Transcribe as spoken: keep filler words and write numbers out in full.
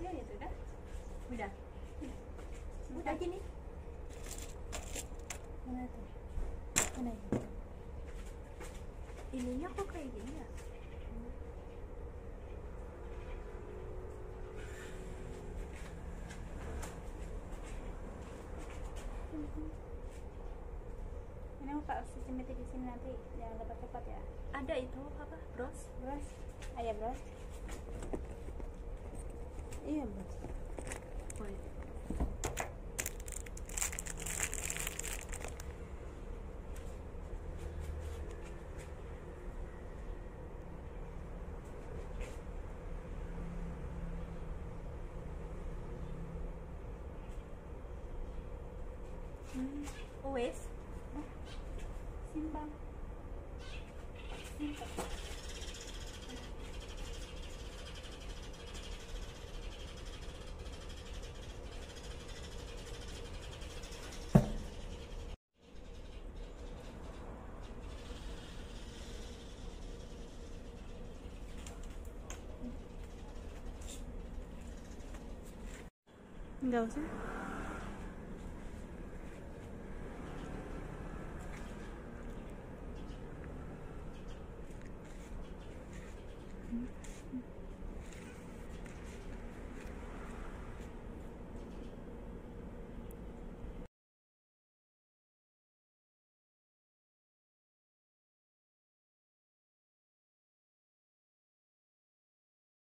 udah itu udah Udah. udah gini. Mana tuh? Mana ini? Ininya kok kayak gini ya? Ini mau pak cimeti di sini nanti jangan dapat cepat ya. Ada itu apa? Bros? Bros, ayah bros. Iya bros. Oh, iya. Hmm. Oh, wes. Simpang. Simpang. Enggak usah.